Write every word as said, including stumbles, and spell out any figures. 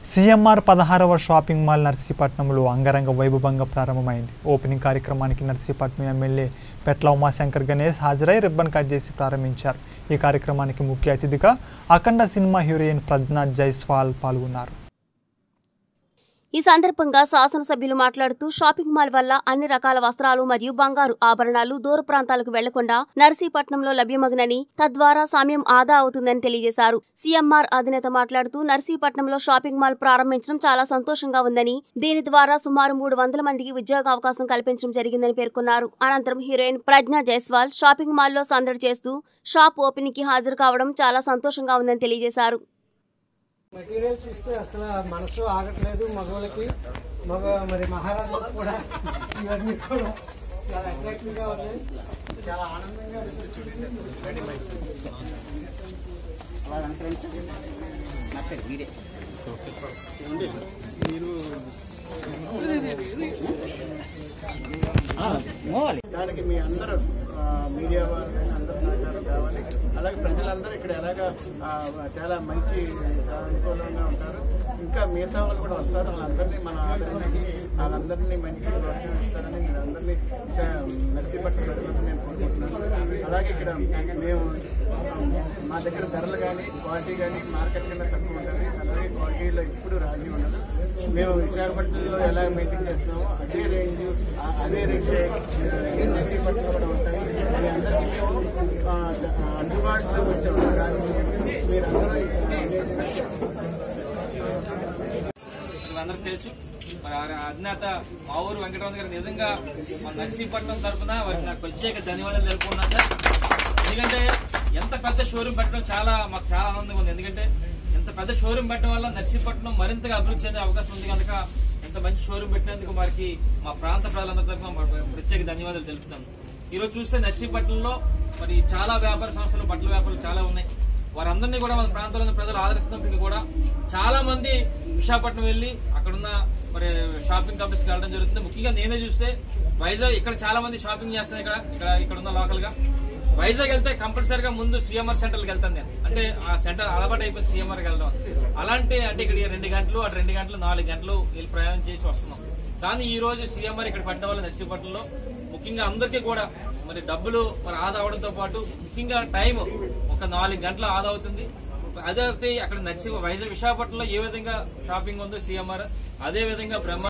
CMR పదహారవ shopping mall నర్సీపట్నంలో అంగరంగ వైభవంగా ప్రారంభమైంది. ఓపెనింగ్ కార్యక్రమానికి నర్సీపట్నం ఎమ్మెల్యే పెట్ల ఉమాశంకర్ గణేష్ హాజరై రిబ్బన్ కట్ చేసి ప్రారంభించారు. ఈ కార్యక్రమానికి ముఖ్య అతిథిగా అఖండ సినిమా హీరోయిన్ ప్రజ్ఞా జైస్వాల్ పాల్గొన్నారు. ఈ సందర్భంగా శాసనసభ్యులు మాట్లాడుతూ షాపింగ్ మాల్ వల్ల అన్ని రకాల వస్త్రాలు మరియు బంగారు ఆభరణాలు దూర ప్రాంతాలకు వెళ్లకుండా నర్సీపట్నంలో లభ్యమగునని, తద్వారా సమయం ఆదా అవుతుందని తెలియజేశారు. సీఎంఆర్ అధినేత మాట్లాడుతూ నర్సీపట్నంలో షాపింగ్ మాల్ ప్రారంభించడం చాలా సంతోషంగా ఉందని, దీని ద్వారా సుమారు మూడు వందల మందికి ఉద్యోగ అవకాశం కల్పించడం జరిగిందని పేర్కొన్నారు. అనంతరం హీరోయిన్ ప్రజ్ఞా జైస్వాల్ షాపింగ్ మాల్లో సందడి చేస్తూ షాప్ ఓపెనింగ్ కి హాజరు కావడం చాలా సంతోషంగా ఉందని తెలియజేశారు. మెటీరియల్ చూస్తే అసలు మనసు ఆగట్లేదు. మగవాళ్ళకి మగ మరి మహారాజులకు కూడా ఇవన్నీ కూడా చాలా అట్రాక్టివ్ గా ఉన్నాయి. చాలా ఆనందంగా దానికి మీ అందరూ మీడియా వాళ్ళు కానీ అందరూ సహకారం కావాలి. అలాగే ప్రజలందరూ ఇక్కడ ఎలాగా చాలా మంచి అనుకూలంగా ఉంటారు. ఇంకా మిగతా వాళ్ళు కూడా వస్తారు. వాళ్ళందరినీ మన ఆదరణకి వాళ్ళందరినీ మంచి ప్రోత్సహిస్తారని మీరు అందరినీ నర్సీపట్నం ప్రజలకు నేను కోరుకుంటున్నాను. అలాగే ఇక్కడ మేము మా దగ్గర ధరలు కానీ క్వాలిటీ కానీ మార్కెట్ కన్నా తక్కువ ఉంటుంది. అలాగే క్వాలిటీలో ఇప్పుడు రాజీ ఉండదు. మేము విశాఖపట్నంలో ఎలా మెయింటైన్ చేస్తున్నామో అదే రేంజ్ అదే రేంజ్ నర్సీపట్నంలో కూడా ఉంటాయి. మీ అందరికీ మేము అందుబాటులో వచ్చాము. మీరందరూ అందరికి తెలుసు. మరి అధినేత మా ఊరు వెంకటరావు గారు నిజంగా మన నర్సీపట్నం తరఫున వారికి నాకు ప్రత్యేక ధన్యవాదాలు తెలుపుకున్నాను సార్. ఎందుకంటే ఎంత పెద్ద షోరూమ్ పెట్టడం చాలా మాకు చాలా ఆనందంగా ఉంది. ఎందుకంటే ఎంత పెద్ద షోరూమ్ పెట్టడం వల్ల నర్సీపట్నం మరింతగా అభివృద్ధి చెందే అవకాశం ఉంది కనుక ఎంత మంచి షోరూమ్ పెట్టినందుకు వారికి మా ప్రాంత ప్రజలందరి తరఫున ప్రత్యేక ధన్యవాదాలు తెలుపుతాను. ఈ రోజు చూస్తే నర్సీపట్నంలో మరి చాలా వ్యాపార సంస్థలు బట్టల వ్యాపారాలు చాలా ఉన్నాయి. వారందరినీ కూడా మన ప్రాంతంలో ప్రజలు ఆదరిస్తున్నప్పటికీ కూడా చాలా మంది విశాఖపట్నం వెళ్లి అక్కడున్న మరి షాపింగ్ కాంప్లెక్స్ కి వెళ్ళడం జరుగుతుంది. ముఖ్యంగా నేనే చూస్తే వైజాగ్ ఇక్కడ చాలా మంది షాపింగ్ చేస్తాను. ఇక్కడ ఇక్కడ ఇక్కడ ఉన్న లోకల్ గా వైజాగ్ వెళ్తే కంపల్సరీగా ముందు సీఎంఆర్ సెంటర్ కి వెళ్తాను నేను. అంటే ఆ సెంటర్ అలవాటు అయిపోయింది సీఎంఆర్ కి వెళ్ళడం. అలాంటి అంటే ఇక్కడ రెండు గంటలు అటు రెండు గంటలు నాలుగు గంటలు వీళ్ళు ప్రయాణం చేసి వస్తున్నాం. కానీ ఈ రోజు సీఎంఆర్ ఇక్కడ పడ్డ వల్ల నర్సీపట్నంలో ముఖ్యంగా అందరికీ కూడా మరి డబ్బులు మరి ఆదా అవడంతో పాటు ముఖ్యంగా టైం ఒక నాలుగు గంటలు ఆదా అవుతుంది. అదే అక్కడ నర్సీ వైజాగ్ విశాఖపట్నంలో ఏ విధంగా షాపింగ్ ఉందో సీఎంఆర్ అదే విధంగా బ్రహ్మ